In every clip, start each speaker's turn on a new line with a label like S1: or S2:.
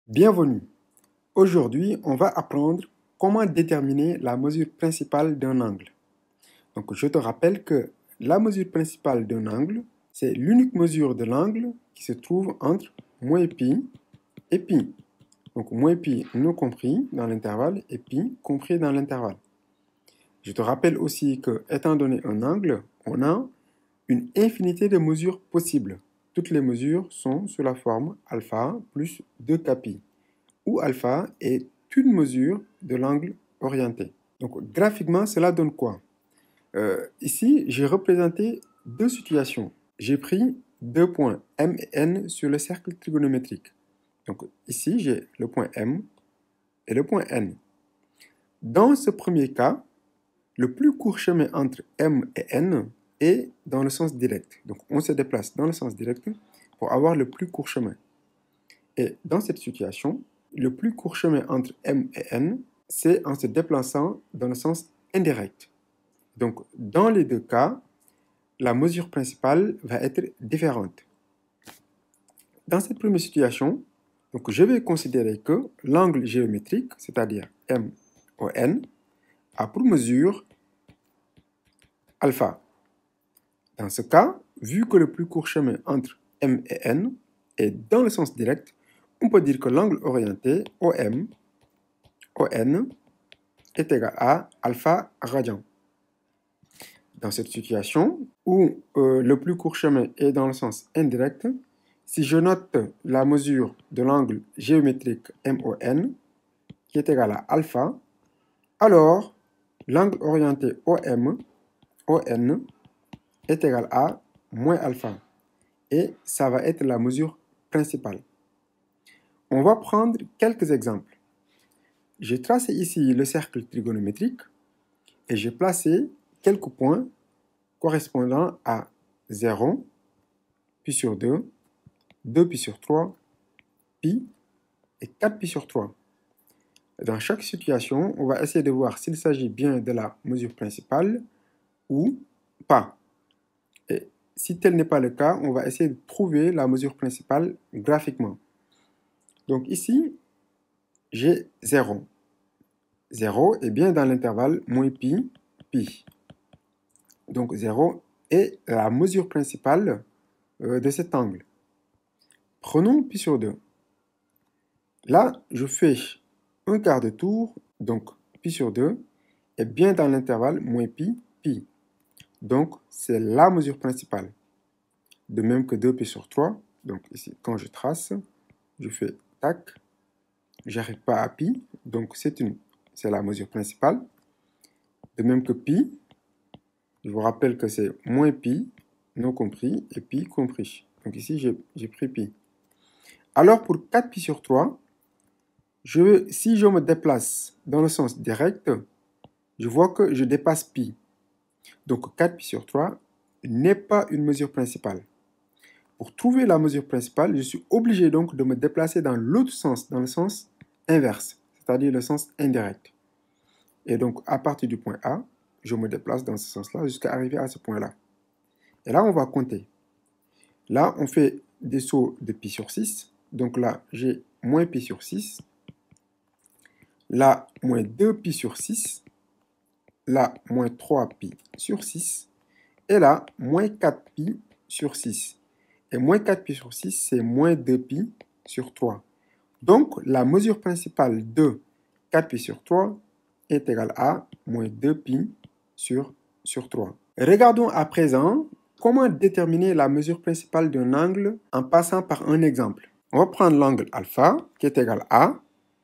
S1: Bienvenue. Aujourd'hui, on va apprendre comment déterminer la mesure principale d'un angle. Donc, je te rappelle que la mesure principale d'un angle, c'est l'unique mesure de l'angle qui se trouve entre moins pi et pi. Donc, moins pi non compris dans l'intervalle et pi compris dans l'intervalle. Je te rappelle aussi que, étant donné un angle, on a une infinité de mesures possibles. Toutes les mesures sont sous la forme alpha plus 2kπ, où alpha est une mesure de l'angle orienté. Donc graphiquement, cela donne quoi? Ici, j'ai représenté deux situations. J'ai pris deux points M et N sur le cercle trigonométrique. Donc ici, j'ai le point M et le point N. Dans ce premier cas, le plus court chemin entre M et N est dans le sens direct. Donc on se déplace dans le sens direct pour avoir le plus court chemin. Et dans cette situation, le plus court chemin entre M et N, c'est en se déplaçant dans le sens indirect. Donc, dans les deux cas, la mesure principale va être différente. Dans cette première situation, donc je vais considérer que l'angle géométrique, c'est-à-dire MON, a pour mesure alpha. Dans ce cas, vu que le plus court chemin entre M et N est dans le sens direct, on peut dire que l'angle orienté OM, ON, est égal à alpha radian. Dans cette situation où le plus court chemin est dans le sens indirect, si je note la mesure de l'angle géométrique MON, qui est égal à alpha, alors l'angle orienté OM, ON, est égal à moins alpha. Et ça va être la mesure principale. On va prendre quelques exemples. J'ai tracé ici le cercle trigonométrique et j'ai placé quelques points correspondant à 0, pi sur 2, 2 pi sur 3, pi et 4 pi sur 3. Dans chaque situation, on va essayer de voir s'il s'agit bien de la mesure principale ou pas. Et si tel n'est pas le cas, on va essayer de trouver la mesure principale graphiquement. Donc ici, j'ai 0. 0 est bien dans l'intervalle moins pi, pi. Donc 0 est la mesure principale de cet angle. Prenons pi sur 2. Là, je fais un quart de tour, donc pi sur 2 est bien dans l'intervalle moins pi, pi. Donc, c'est la mesure principale. De même que 2 pi sur 3. Donc ici, quand je trace, je fais tac, j'arrive pas à pi, donc c'est la mesure principale. De même que pi, je vous rappelle que c'est moins pi, non compris, et pi compris. Donc ici, j'ai pris pi. Alors pour 4 pi sur 3, si je me déplace dans le sens direct, je vois que je dépasse pi. Donc 4 pi sur 3 n'est pas une mesure principale. Pour trouver la mesure principale, je suis obligé donc de me déplacer dans l'autre sens, dans le sens inverse, c'est-à-dire le sens indirect. Et donc à partir du point A, je me déplace dans ce sens-là jusqu'à arriver à ce point-là. Et là, on va compter. Là, on fait des sauts de pi sur 6. Donc là, j'ai moins pi sur 6. Là, moins 2 pi sur 6. Là, moins 3 pi sur 6. Et là, moins 4 pi sur 6. Et moins 4 pi sur 6, c'est moins 2 pi sur 3. Donc, la mesure principale de 4 pi sur 3 est égale à moins 2 pi sur 3. Regardons à présent comment déterminer la mesure principale d'un angle en passant par un exemple. On va prendre l'angle alpha qui est égal à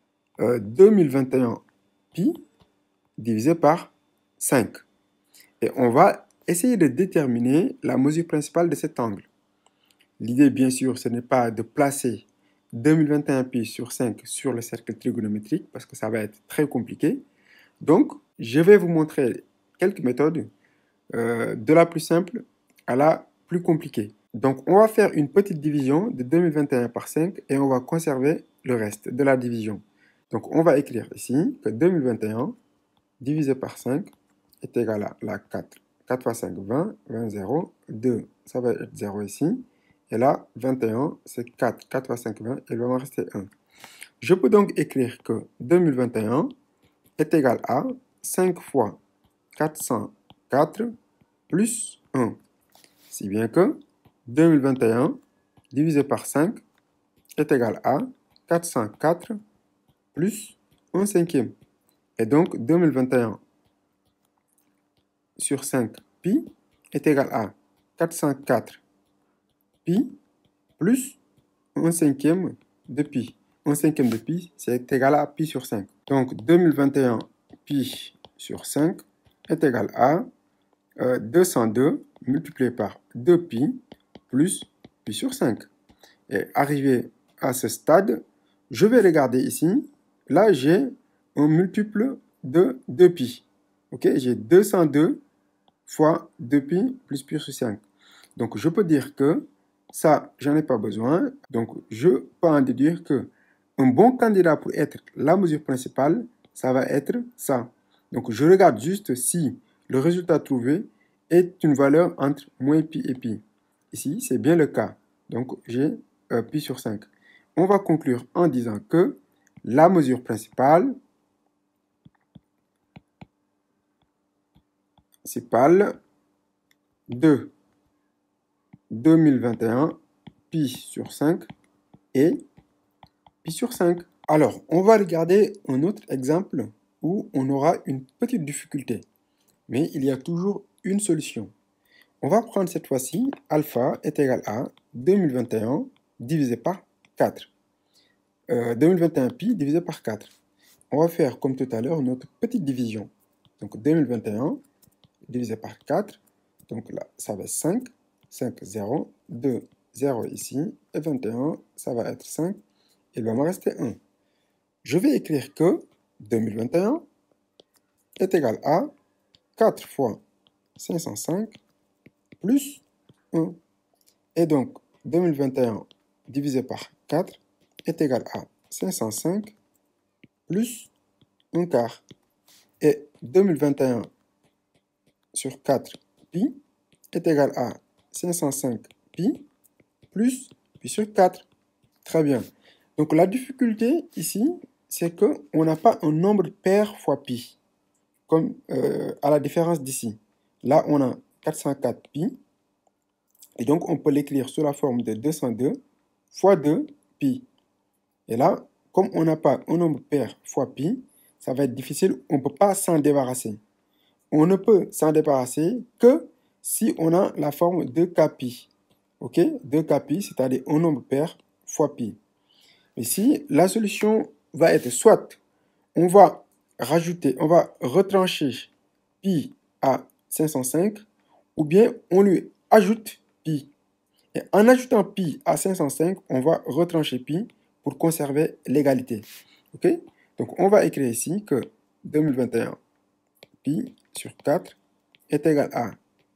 S1: 2021 pi divisé par 5. Et on va essayer de déterminer la mesure principale de cet angle. L'idée, bien sûr, ce n'est pas de placer 2021 pi sur 5 sur le cercle trigonométrique parce que ça va être très compliqué. Donc, je vais vous montrer quelques méthodes de la plus simple à la plus compliquée. Donc, on va faire une petite division de 2021 par 5 et on va conserver le reste de la division. Donc, on va écrire ici que 2021 divisé par 5 est égal à la 4. 4 fois 5, 20, 20, 0, 2, ça va être 0 ici. Et là, 21, c'est 4. 4 fois 5, 20, il va me rester 1. Je peux donc écrire que 2021 est égal à 5 fois 404 plus 1. Si bien que 2021 divisé par 5 est égal à 404 plus 1 cinquième. Et donc 2021 sur 5 pi est égal à 404 pi plus 1 cinquième de pi. 1 cinquième de pi, c'est égal à pi sur 5. Donc 2021 pi sur 5 est égal à 202 multiplié par 2pi plus pi sur 5. Et arrivé à ce stade, je vais regarder ici. Là, j'ai un multiple de 2pi. Ok, j'ai 202 fois 2pi plus pi sur 5. Donc, je peux dire que ça, j'en ai pas besoin. Donc, je peux en déduire que un bon candidat pour être la mesure principale, ça va être ça. Donc, je regarde juste si le résultat trouvé est une valeur entre moins pi et pi. Ici, c'est bien le cas. Donc, j'ai pi sur 5. On va conclure en disant que la mesure principale de 2021, pi sur 5 et pi sur 5. Alors, on va regarder un autre exemple où on aura une petite difficulté. Mais il y a toujours une solution. On va prendre cette fois-ci, alpha est égal à 2021 divisé par 4. 2021 pi divisé par 4. On va faire comme tout à l'heure notre petite division. Donc 2021 divisé par 4. Donc là, ça va être 5. 5, 0. 2, 0 ici. Et 21, ça va être 5. Il va me rester 1. Je vais écrire que 2021 est égal à 4 fois 505 plus 1. Et donc, 2021 divisé par 4 est égal à 505 plus 1 quart. Et 2021 sur 4 pi est égal à 505 pi plus pi sur 4. Très bien. Donc la difficulté ici, c'est qu'on n'a pas un nombre pair fois pi, comme à la différence d'ici. Là, on a 404 pi, et donc on peut l'écrire sous la forme de 202 fois 2 pi. Et là, comme on n'a pas un nombre pair fois pi, ça va être difficile, on ne peut pas s'en débarrasser. On ne peut s'en débarrasser que si on a la forme de kpi. Ok? 2kpi, c'est-à-dire un nombre pair fois pi. Ici, la solution va être soit on va retrancher pi à 505, ou bien on lui ajoute pi. Et en ajoutant pi à 505, on va retrancher pi pour conserver l'égalité. Ok? Donc on va écrire ici que 2021 pi sur 4 est égal à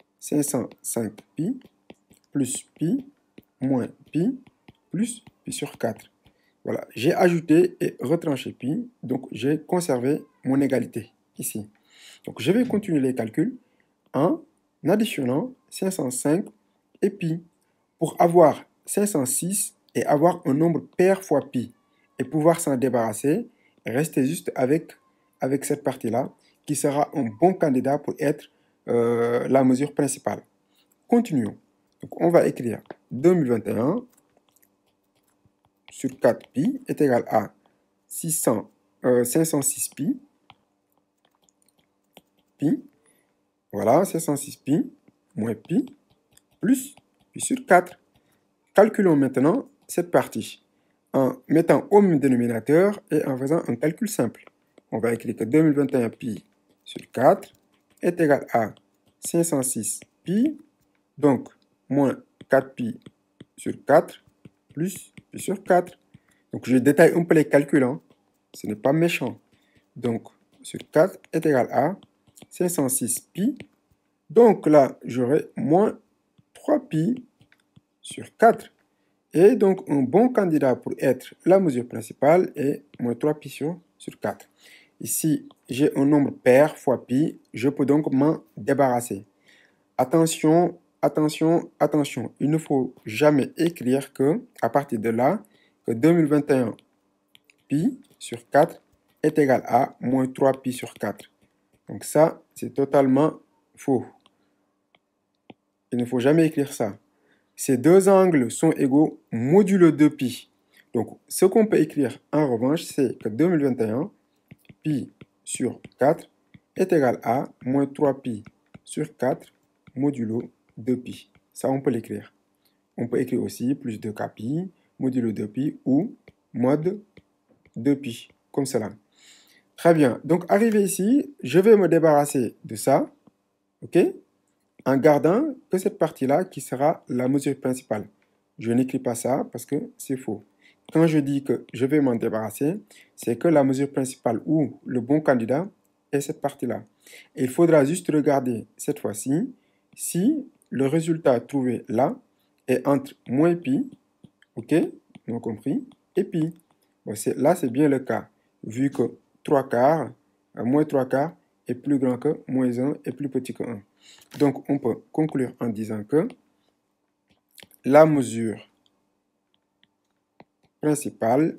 S1: 505 pi plus pi moins pi plus pi sur 4. Voilà, j'ai ajouté et retranché pi, donc j'ai conservé mon égalité ici. Donc je vais continuer les calculs en additionnant 505 et pi pour avoir 506 et avoir un nombre pair fois pi et pouvoir s'en débarrasser, rester juste avec cette partie-là qui sera un bon candidat pour être la mesure principale. Continuons. Donc on va écrire 2021 sur 4 pi est égal à 506 pi. Voilà, 506 pi moins pi plus pi sur 4. Calculons maintenant cette partie en mettant au même dénominateur et en faisant un calcul simple. On va écrire que 2021 pi sur 4 est égal à 506 pi, donc moins 4 pi sur 4 plus pi sur 4. Donc je détaille un peu les calculs, hein. Ce n'est pas méchant. Donc sur 4 est égal à 506 pi. Donc là, j'aurai moins 3 pi sur 4. Et donc, un bon candidat pour être la mesure principale est moins 3 pi sur 4. Ici, j'ai un nombre pair fois pi. Je peux donc m'en débarrasser. Attention, attention, attention. Il ne faut jamais écrire que, à partir de là, que 2021 pi sur 4 est égal à moins 3 pi sur 4. Donc ça, c'est totalement faux. Il ne faut jamais écrire ça. Ces deux angles sont égaux modulo 2 pi. Donc, ce qu'on peut écrire en revanche, c'est que 2021, pi sur 4 est égal à moins 3 pi sur 4 modulo 2 pi. Ça, on peut l'écrire. On peut écrire aussi plus 2k pi, modulo 2 pi ou mod 2 pi, comme cela. Très bien. Donc, arrivé ici, je vais me débarrasser de ça, ok, en gardant que cette partie-là qui sera la mesure principale. Je n'écris pas ça parce que c'est faux. Quand je dis que je vais m'en débarrasser, c'est que la mesure principale ou le bon candidat est cette partie-là. Et il faudra juste regarder cette fois-ci si le résultat trouvé là est entre moins pi, ok, non compris, et pi. Bon, là, c'est bien le cas, vu que 3 quarts, moins 3 quarts est plus grand que moins 1 est plus petit que 1. Donc, on peut conclure en disant que la mesure principale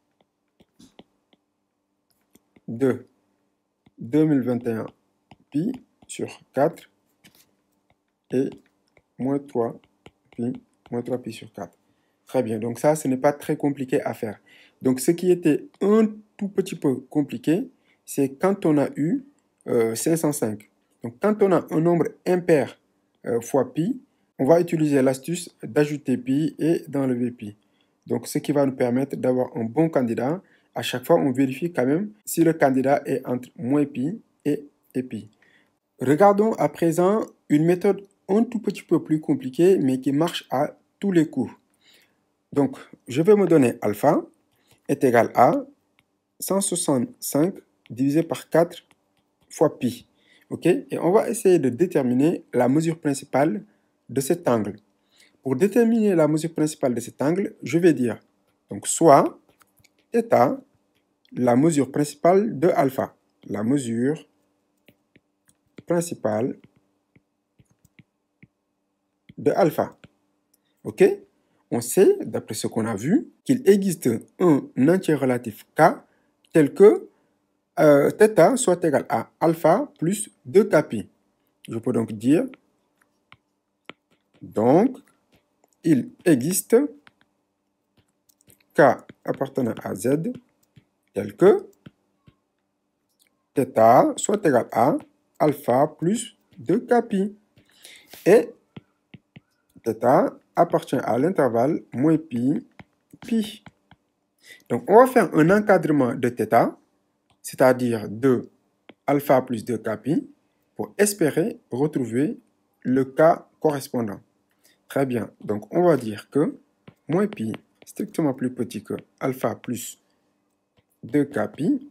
S1: de 2021 pi sur 4 est moins 3 pi sur 4. Très bien, donc ça, ce n'est pas très compliqué à faire. Donc, ce qui était un tout petit peu compliqué, c'est quand on a eu 505. Donc, quand on a un nombre impair fois pi, on va utiliser l'astuce d'ajouter pi et d'enlever pi. Donc, ce qui va nous permettre d'avoir un bon candidat. À chaque fois, on vérifie quand même si le candidat est entre moins pi et pi. Regardons à présent une méthode un tout petit peu plus compliquée, mais qui marche à tous les coups. Donc, je vais me donner alpha est égal à 165 divisé par 4 fois pi. Ok? Et on va essayer de déterminer la mesure principale de cet angle. Pour déterminer la mesure principale de cet angle, je vais dire donc soit θ, la mesure principale de alpha. La mesure principale de alpha. Ok? On sait, d'après ce qu'on a vu, qu'il existe un entier relatif k tel que θ soit égal à alpha plus 2k pi. Je peux donc dire, donc, il existe k appartenant à z tel que θ soit égal à alpha plus 2k pi. Et θ appartient à l'intervalle moins pi, pi. Donc, on va faire un encadrement de θ, c'est-à-dire de alpha plus 2k pi, pour espérer retrouver le cas correspondant. Très bien. Donc, on va dire que moins pi strictement plus petit que alpha plus 2k pi,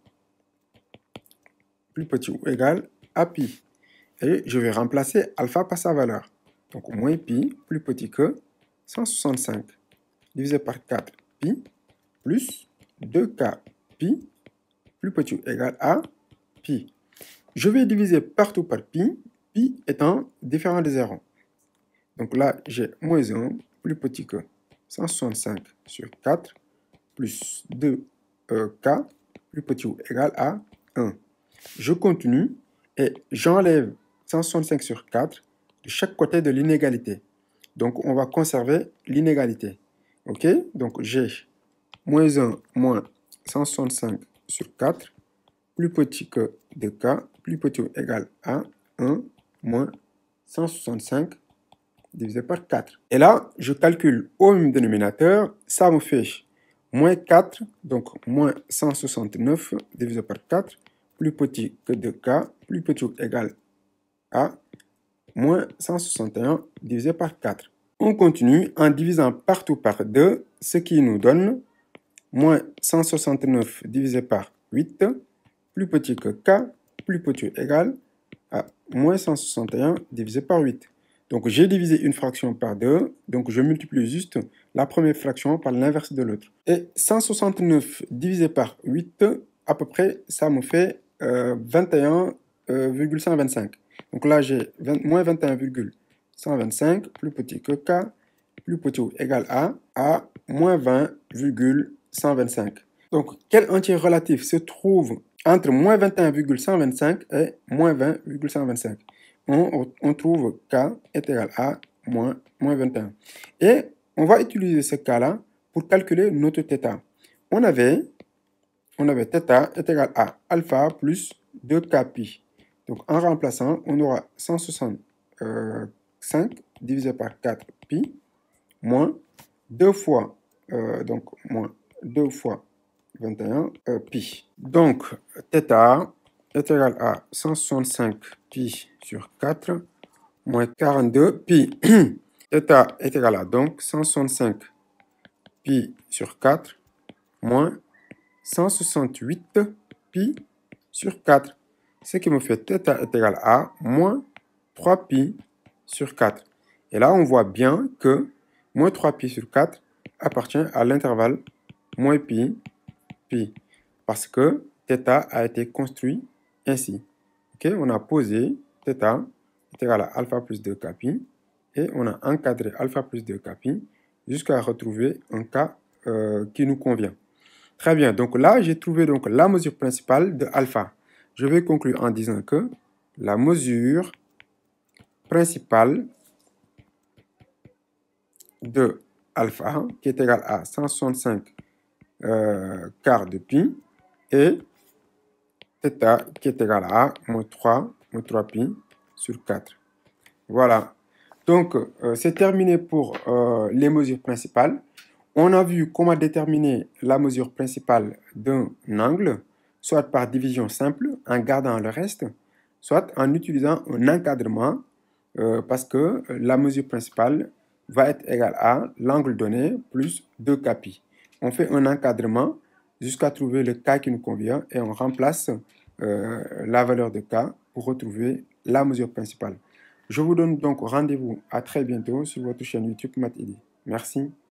S1: plus petit ou égal à pi. Et je vais remplacer alpha par sa valeur. Donc, moins pi plus petit que 165 divisé par 4 pi plus 2k pi plus petit ou égal à pi. Je vais diviser partout par pi, pi étant différent de 0. Donc là, j'ai moins 1 plus petit que 165 sur 4 plus 2k plus petit ou égal à 1. Je continue et j'enlève 165 sur 4 de chaque côté de l'inégalité. Donc, on va conserver l'inégalité. OK? Donc, j'ai moins 1 moins 165 sur 4 plus petit que 2k plus petit ou égal à 1 moins 165 divisé par 4. Et là, je calcule au même dénominateur, ça me fait moins 4, donc moins 169 divisé par 4, plus petit que 2k, plus petit ou égal à moins 161 divisé par 4. On continue en divisant partout par 2, ce qui nous donne moins 169 divisé par 8, plus petit que k, plus petit ou égal à moins 161 divisé par 8. Donc, j'ai divisé une fraction par 2, donc je multiplie juste la première fraction par l'inverse de l'autre. Et 169 divisé par 8, à peu près, ça me fait 21,125. Donc là, j'ai moins 21,125, plus petit que k, plus petit ou égal à moins 20,125. Donc, quel entier relatif se trouve entre moins 21,125 et moins 20,125? On trouve k est égal à moins 21. Et on va utiliser ce cas-là pour calculer notre θ. On avait θ est égal à alpha plus 2k pi. Donc, en remplaçant, on aura 165 divisé par 4 pi moins 2 fois, moins 2 fois 21 pi. Donc, θ est égal à 165 pi sur 4 moins 42 pi. θ est égal à donc 165 pi sur 4 moins 168 pi sur 4. Ce qui me fait θ est égal à moins 3 pi sur 4. Et là, on voit bien que moins 3 pi sur 4 appartient à l'intervalle moins pi, pi. Parce que θ a été construit ainsi. Okay? On a posé θ est égal à alpha plus 2k pi. Et on a encadré alpha plus 2k pi jusqu'à retrouver un cas qui nous convient. Très bien, donc là, j'ai trouvé donc la mesure principale de alpha. Je vais conclure en disant que la mesure principale de alpha, qui est égale à 165 quart de pi, et θ, qui est égal à moins 3 pi sur 4. Voilà. Donc, c'est terminé pour les mesures principales. On a vu comment déterminer la mesure principale d'un angle, soit par division simple, en gardant le reste, soit en utilisant un encadrement, parce que la mesure principale va être égale à l'angle donné plus 2k pi. On fait un encadrement jusqu'à trouver le k qui nous convient et on remplace la valeur de k pour retrouver la mesure principale. Je vous donne donc rendez-vous à très bientôt sur votre chaîne YouTube MathID. Merci.